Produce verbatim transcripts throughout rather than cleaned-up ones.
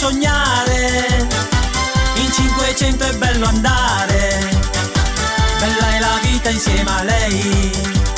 sognare, in cinquecento è bello andare, bella è la vita insieme a lei.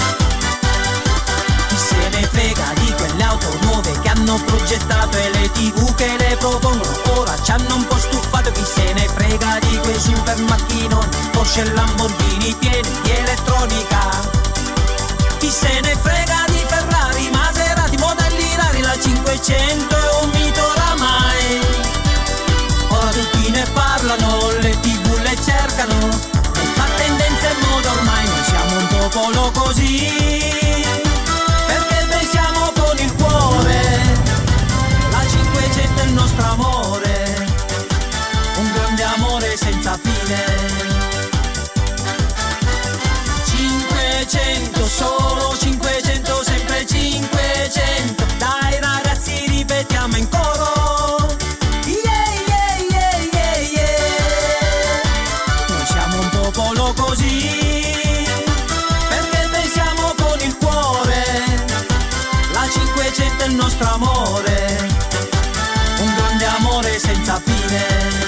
Chi se ne frega di quelle auto nuove che hanno progettato e le tv che le propongono, ora ci hanno un po' stufato. Chi se ne frega di quei super macchinoni, Porsche e Lamborghini pieni di elettronica. Chi se ne frega di Ferrari, Maserati, modelli rari, la cinquecento è un mito oramai. Ora tutti ne parlano, le tv le cercano, e fa tendenza e moda ormai. Noi siamo un popolo così, perché pensiamo con il cuore. La cinquecento è il nostro amore, un grande amore senza fine. Cinquecento, solo cinquecento, sempre cinquecento. Dai ragazzi ripetiamo in coro, yeah, yeah, yeah, yeah, yeah. Noi siamo un popolo così, perché pensiamo con il cuore. La cinquecento è il nostro amore, un grande amore senza fine.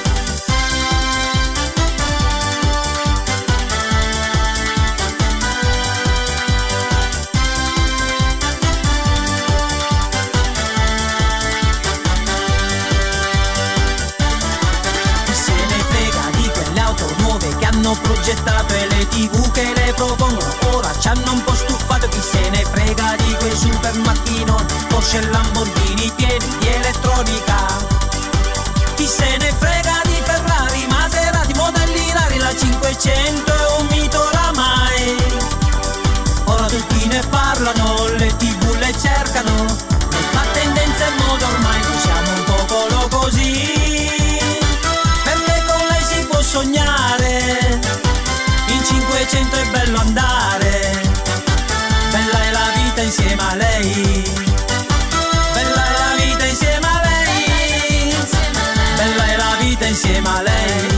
Hanno progettato e le tv che le propongono, ora ci hanno un po' stufato. Chi se ne frega di quei super macchinoni, Porsche e Lamborghini pieni di elettronica. Chi se ne frega di Ferrari, Maserati, modelli rari, la cinquecento è un mito oramai. Ora tutti ne parlano, le tv le cercano, e fa tendenza e moda ormai. Noi siamo un popolo così, perché con lei si può sognare, in cinquecento è bello andare, bella è la vita insieme a lei, bella è la vita insieme a lei, bella è la vita insieme a lei.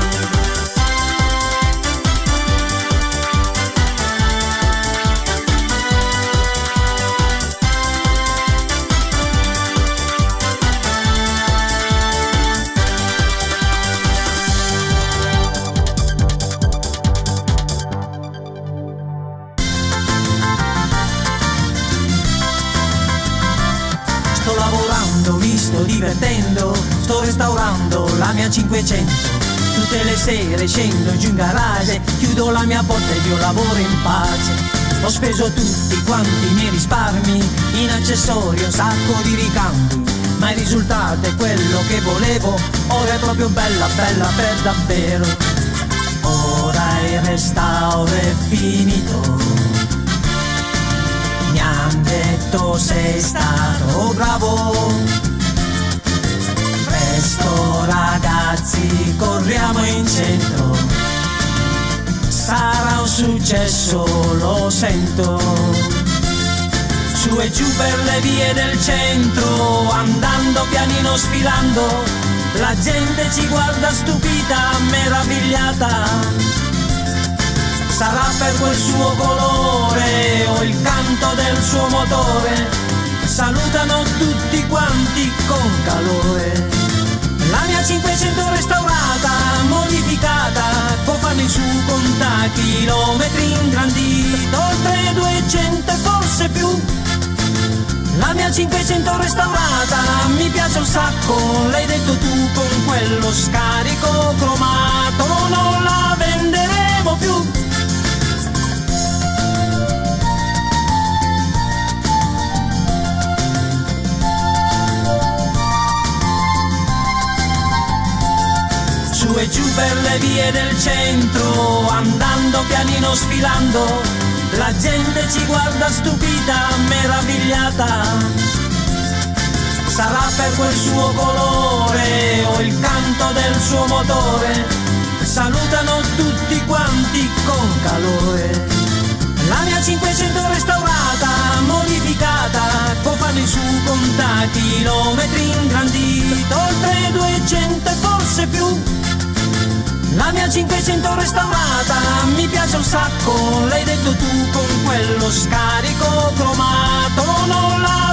Sto lavorando, mi sto divertendo, sto restaurando la mia cinquecento. Tutte le sere scendo giù in garage, chiudo la mia porta ed io lavoro in pace. Ho speso tutti quanti i miei risparmi, in accessori un sacco di ricambi, ma il risultato è quello che volevo, ora è proprio bella, bella per davvero. Ora il restauro è finito, mi han detto sei stato bravo, presto ragazzi corriamo in centro, sarà un successo lo sento. Su e giù per le vie del centro, andando pianino sfilando, la gente ci guarda stupita, meravigliata. Sarà per quel suo colore o il canto del suo motore, salutano tutti quanti con calore. La mia cinquecento restaurata, modificata, può farmi su conta chilometri ingrandita, oltre duecento e forse più. La mia cinquecento restaurata mi piace un sacco, l'hai detto tu, con quello scarico cromato non la venderemo più. Su e giù per le vie del centro, andando pianino sfilando, la gente ci guarda stupita, meravigliata. Sarà per quel suo colore o il canto del suo motore, salutano tutti quanti con calore. La mia cinquecento restaurata, modificata, può farmi su conta chilometri ingrandita, oltre duecento e forse più. La mia cinquecento restaurata mi piace un sacco, l'hai detto tu, con quello scarico cromato non la